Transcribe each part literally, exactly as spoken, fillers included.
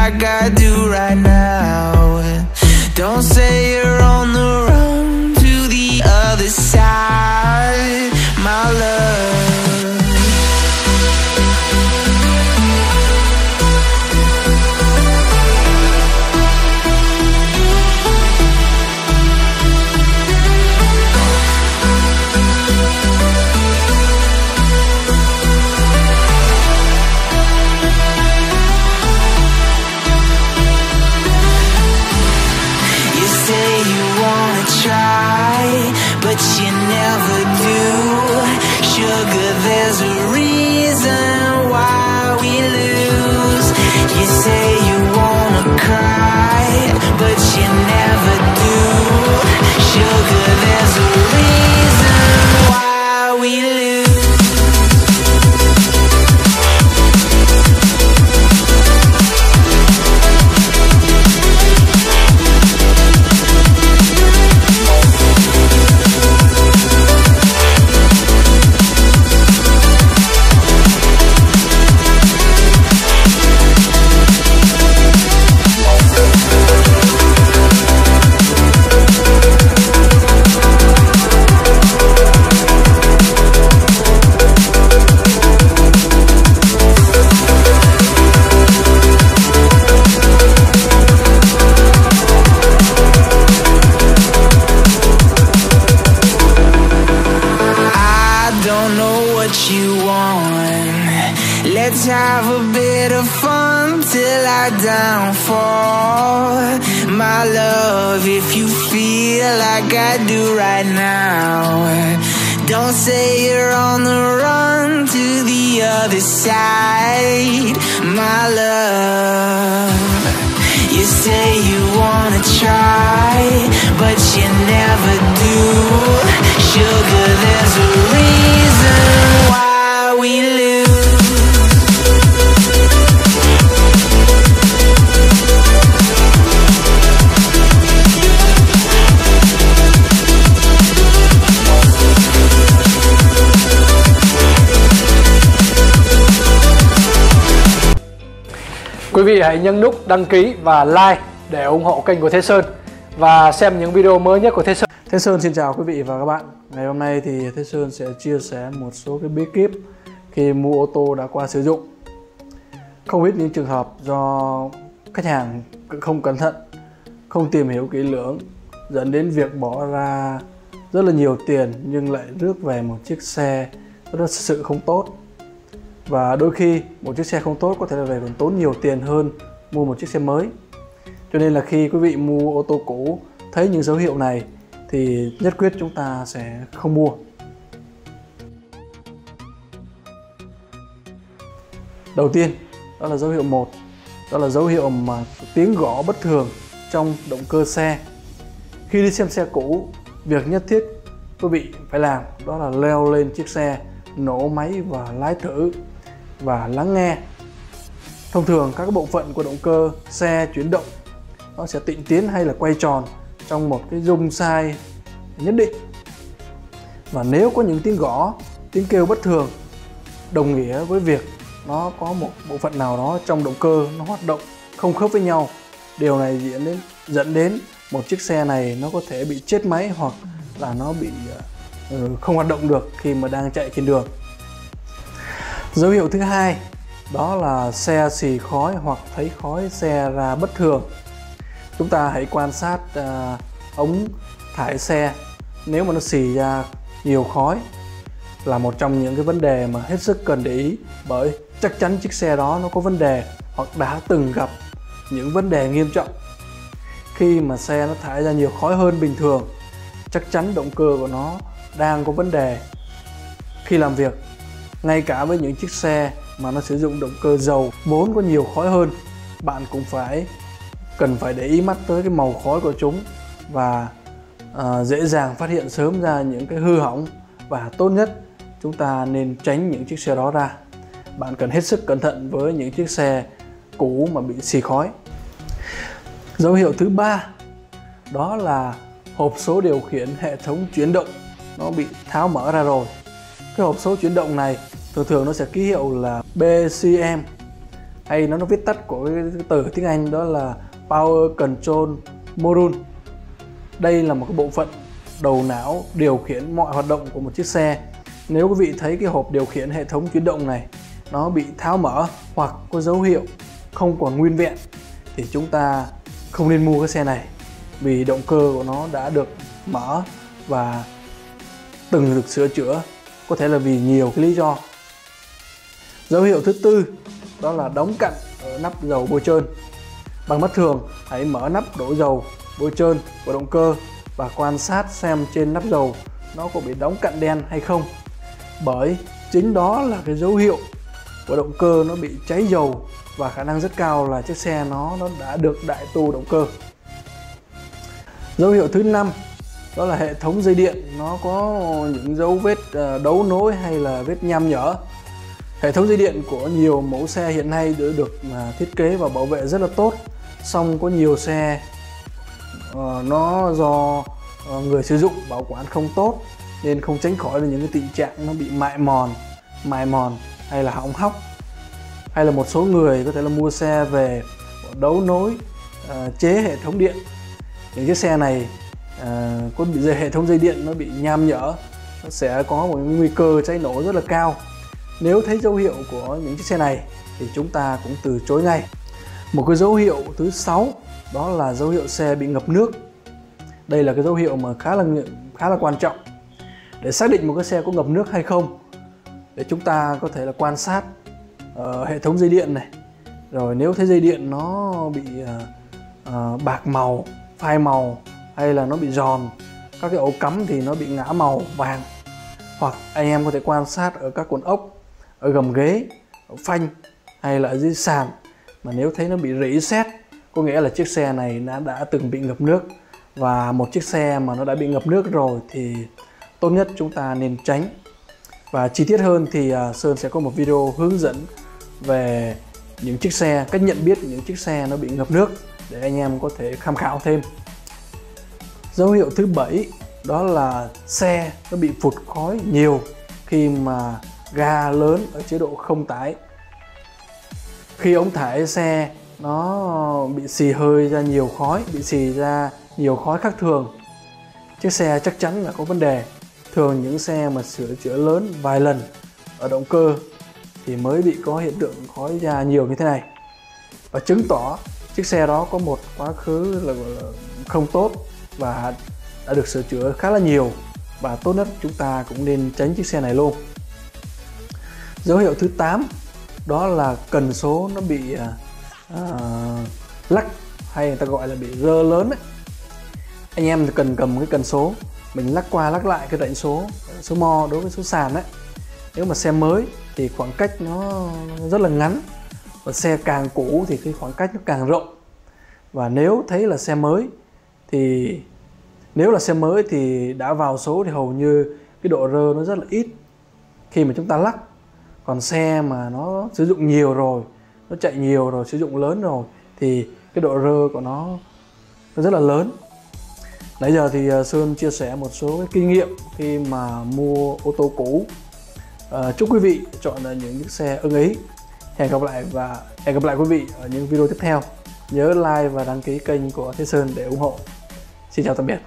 like I do right now. Don't say you're on the run to the other side, my love. Try, but you never do. Sugar, there's a reason why we lose. You say you wanna cry, but you never do. Sugar, there's a reason why we lose. Let's have a bit of fun till I downfall, my love. If you feel like I do right now, don't say you're on the run to the other side, my love. You say you wanna try, but you never do. Sugar, there's a reason why we lose. Quý vị hãy nhấn nút đăng ký và like để ủng hộ kênh của Thế Sơn và xem những video mới nhất của Thế Sơn. Thế Sơn xin chào quý vị và các bạn. Ngày hôm nay thì Thế Sơn sẽ chia sẻ một số cái bí kíp khi mua ô tô đã qua sử dụng. Không ít những trường hợp do khách hàng không cẩn thận, không tìm hiểu kỹ lưỡng dẫn đến việc bỏ ra rất là nhiều tiền nhưng lại rước về một chiếc xe rất là thực sự không tốt. Và đôi khi một chiếc xe không tốt có thể là về còn tốn nhiều tiền hơn mua một chiếc xe mới. Cho nên là khi quý vị mua ô tô cũ thấy những dấu hiệu này thì nhất quyết chúng ta sẽ không mua. Đầu tiên đó là dấu hiệu một, đó là dấu hiệu mà tiếng gõ bất thường trong động cơ xe. Khi đi xem xe cũ, việc nhất thiết quý vị phải làm đó là leo lên chiếc xe, nổ máy và lái thử và lắng nghe. Thông thường các bộ phận của động cơ xe chuyển động nó sẽ tịnh tiến hay là quay tròn trong một cái rung sai nhất định. Và nếu có những tiếng gõ, tiếng kêu bất thường đồng nghĩa với việc nó có một bộ phận nào đó trong động cơ nó hoạt động không khớp với nhau. Điều này dẫn đến dẫn đến một chiếc xe này nó có thể bị chết máy hoặc là nó bị uh, không hoạt động được khi mà đang chạy trên đường. Dấu hiệu thứ hai đó là xe xì khói hoặc thấy khói xe ra bất thường. Chúng ta hãy quan sát uh, ống thải xe. Nếu mà nó xì ra nhiều khói là một trong những cái vấn đề mà hết sức cần để ý, bởi chắc chắn chiếc xe đó nó có vấn đề hoặc đã từng gặp những vấn đề nghiêm trọng. Khi mà xe nó thải ra nhiều khói hơn bình thường, chắc chắn động cơ của nó đang có vấn đề. Khi làm việc, ngay cả với những chiếc xe mà nó sử dụng động cơ dầu vốn có nhiều khói hơn, bạn cũng phải cần phải để ý mắt tới cái màu khói của chúng và uh, dễ dàng phát hiện sớm ra những cái hư hỏng, và tốt nhất chúng ta nên tránh những chiếc xe đó ra. Bạn cần hết sức cẩn thận với những chiếc xe cũ mà bị xì khói. Dấu hiệu thứ ba đó là hộp số điều khiển hệ thống chuyển động nó bị tháo mở ra rồi. Cái hộp số chuyển động này thường thường nó sẽ ký hiệu là B C M. hay nó nó viết tắt của cái từ tiếng Anh đó là Power Control Module. Đây là một cái bộ phận đầu não điều khiển mọi hoạt động của một chiếc xe. Nếu quý vị thấy cái hộp điều khiển hệ thống chuyển động này nó bị tháo mở hoặc có dấu hiệu không còn nguyên vẹn thì chúng ta không nên mua cái xe này, vì động cơ của nó đã được mở và từng được sửa chữa, có thể là vì nhiều cái lý do. Dấu hiệu thứ tư đó là đóng cặn ở nắp dầu bôi trơn. Bằng mắt thường, hãy mở nắp đổ dầu bôi trơn của động cơ và quan sát xem trên nắp dầu nó có bị đóng cặn đen hay không, bởi chính đó là cái dấu hiệu của động cơ nó bị cháy dầu và khả năng rất cao là chiếc xe nó nó đã được đại tu động cơ. Dấu hiệu thứ năm đó là hệ thống dây điện nó có những dấu vết đấu nối hay là vết nham nhở. Hệ thống dây điện của nhiều mẫu xe hiện nay đã được thiết kế và bảo vệ rất là tốt, song có nhiều xe uh, nó do uh, người sử dụng bảo quản không tốt nên không tránh khỏi được những cái tình trạng nó bị mại mòn, mài mòn hay là hỏng hóc. Hay là một số người có thể là mua xe về đấu nối uh, chế hệ thống điện. Những chiếc xe này uh, có bị dây hệ thống dây điện nó bị nham nhở, nó sẽ có một nguy cơ cháy nổ rất là cao. Nếu thấy dấu hiệu của những chiếc xe này thì chúng ta cũng từ chối ngay. Một cái dấu hiệu thứ sáu đó là dấu hiệu xe bị ngập nước. Đây là cái dấu hiệu mà khá là khá là quan trọng để xác định một cái xe có ngập nước hay không. Để chúng ta có thể là quan sát uh, hệ thống dây điện này. Rồi nếu thấy dây điện nó bị uh, uh, bạc màu, phai màu hay là nó bị giòn, các cái ổ cắm thì nó bị ngã màu vàng. Hoặc anh em có thể quan sát ở các cuộn ốc, ở gầm ghế, ở phanh hay là ở dưới sàn, mà nếu thấy nó bị rỉ sét có nghĩa là chiếc xe này đã, đã từng bị ngập nước. Và một chiếc xe mà nó đã bị ngập nước rồi thì tốt nhất chúng ta nên tránh. Và chi tiết hơn thì uh, Sơn sẽ có một video hướng dẫn về những chiếc xe, cách nhận biết những chiếc xe nó bị ngập nước để anh em có thể tham khảo thêm. Dấu hiệu thứ bảy đó là xe nó bị phụt khói nhiều khi mà ga lớn ở chế độ không tải. Khi ống thải xe nó bị xì hơi ra nhiều khói, bị xì ra nhiều khói khác thường, chiếc xe chắc chắn là có vấn đề. Thường những xe mà sửa chữa lớn vài lần ở động cơ thì mới bị có hiện tượng khói ra nhiều như thế này, và chứng tỏ chiếc xe đó có một quá khứ là không tốt và đã được sửa chữa khá là nhiều, và tốt nhất chúng ta cũng nên tránh chiếc xe này luôn. Dấu hiệu thứ tám đó là cần số nó bị uh, lắc, hay người ta gọi là bị rơ lớn ấy. Anh em thì cần cầm cái cần số, mình lắc qua lắc lại cái rãnh số, số mo đối với số sàn ấy. Nếu mà xe mới thì khoảng cách nó rất là ngắn, và xe càng cũ thì cái khoảng cách nó càng rộng. Và nếu thấy là xe mới thì nếu là xe mới thì đã vào số thì hầu như cái độ rơ nó rất là ít khi mà chúng ta lắc. Còn xe mà nó sử dụng nhiều rồi, nó chạy nhiều rồi, sử dụng lớn rồi thì cái độ rơ của nó, nó rất là lớn. Nãy giờ thì Sơn chia sẻ một số cái kinh nghiệm khi mà mua ô tô cũ. À, chúc quý vị chọn là những chiếc xe ưng ý. Hẹn gặp lại và hẹn gặp lại quý vị ở những video tiếp theo. Nhớ like và đăng ký kênh của Thế Sơn để ủng hộ. Xin chào tạm biệt.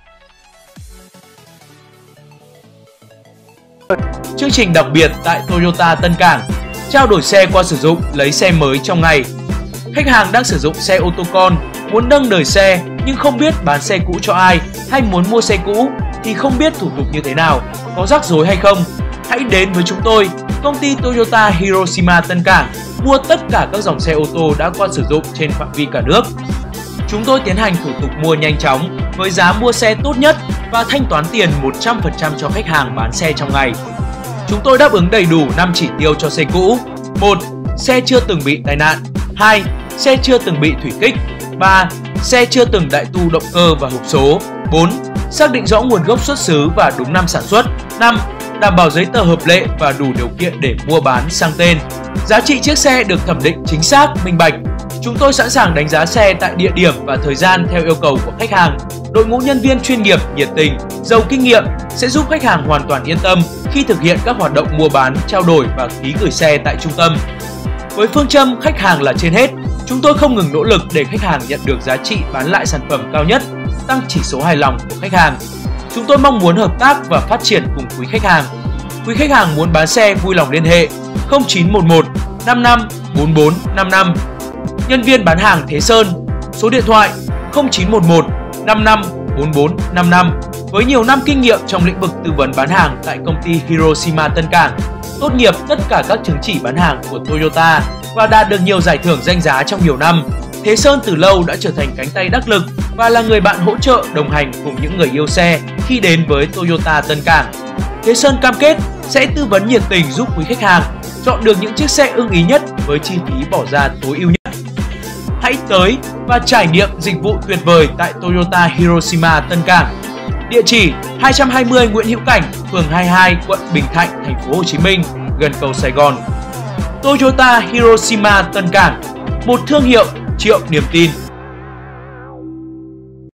Chương trình đặc biệt tại Toyota Tân Cảng, trao đổi xe qua sử dụng, lấy xe mới trong ngày. Khách hàng đang sử dụng xe ô tô con, muốn nâng đời xe nhưng không biết bán xe cũ cho ai, hay muốn mua xe cũ thì không biết thủ tục như thế nào, có rắc rối hay không. Hãy đến với chúng tôi, công ty Toyota Hiroshima Tân Cảng, mua tất cả các dòng xe ô tô đã qua sử dụng trên phạm vi cả nước. Chúng tôi tiến hành thủ tục mua nhanh chóng với giá mua xe tốt nhất và thanh toán tiền một trăm phần trăm cho khách hàng bán xe trong ngày. Chúng tôi đáp ứng đầy đủ năm chỉ tiêu cho xe cũ. một. Xe chưa từng bị tai nạn. hai. Xe chưa từng bị thủy kích. ba. Xe chưa từng đại tu động cơ và hộp số. bốn. Xác định rõ nguồn gốc xuất xứ và đúng năm sản xuất. năm. Đảm bảo giấy tờ hợp lệ và đủ điều kiện để mua bán sang tên. Giá trị chiếc xe được thẩm định chính xác, minh bạch. Chúng tôi sẵn sàng đánh giá xe tại địa điểm và thời gian theo yêu cầu của khách hàng. Đội ngũ nhân viên chuyên nghiệp, nhiệt tình, giàu kinh nghiệm sẽ giúp khách hàng hoàn toàn yên tâm khi thực hiện các hoạt động mua bán, trao đổi và ký gửi xe tại trung tâm. Với phương châm khách hàng là trên hết, chúng tôi không ngừng nỗ lực để khách hàng nhận được giá trị bán lại sản phẩm cao nhất, tăng chỉ số hài lòng của khách hàng. Chúng tôi mong muốn hợp tác và phát triển cùng quý khách hàng. Quý khách hàng muốn bán xe vui lòng liên hệ không chín một một năm năm bốn bốn năm năm. Nhân viên bán hàng Thế Sơn, số điện thoại không chín một một năm năm bốn bốn năm năm. Với nhiều năm kinh nghiệm trong lĩnh vực tư vấn bán hàng tại công ty Hiroshima Tân Cảng, tốt nghiệp tất cả các chứng chỉ bán hàng của Toyota và đạt được nhiều giải thưởng danh giá trong nhiều năm, Thế Sơn từ lâu đã trở thành cánh tay đắc lực và là người bạn hỗ trợ đồng hành cùng những người yêu xe khi đến với Toyota Tân Cảng. Thế Sơn cam kết sẽ tư vấn nhiệt tình giúp quý khách hàng chọn được những chiếc xe ưng ý nhất với chi phí bỏ ra tối ưu nhất. Hãy tới và trải nghiệm dịch vụ tuyệt vời tại Toyota Hiroshima Tân Cảng. Địa chỉ hai trăm hai mươi Nguyễn Hữu Cảnh, phường hai mươi hai, quận Bình Thạnh, thành phố Hồ Chí Minh, gần cầu Sài Gòn. Toyota Hiroshima Tân Cảng, một thương hiệu triệu niềm tin.